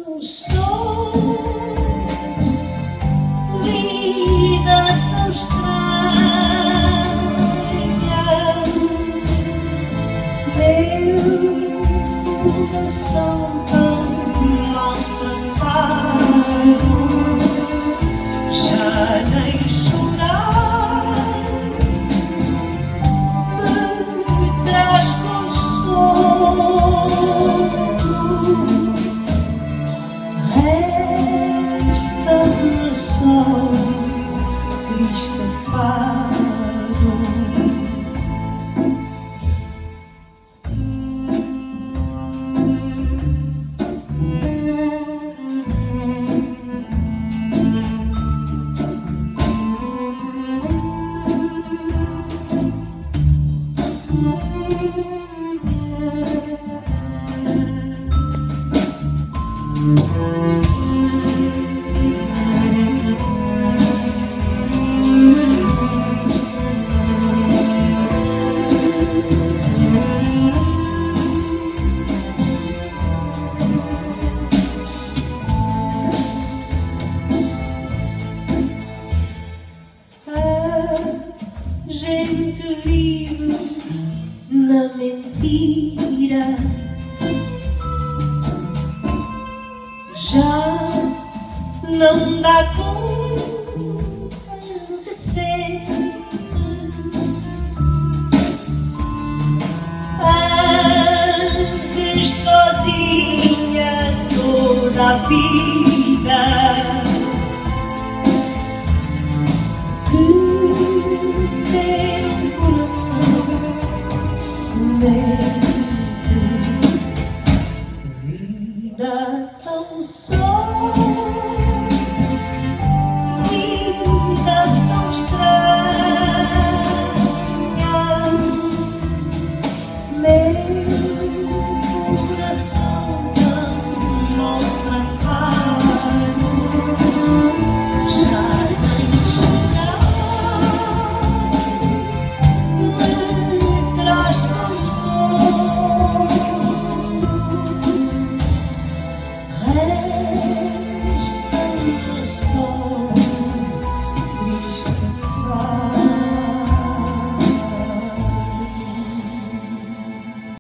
O sol, vida tão estranha, meu coração tão maltratado, já nem chorar me traz consolo. Resta-me só triste fado. Gente vive na mentira, já não dá conta do que sente. Antes sozinha toda a vida, ter um coração mente, vida tão só.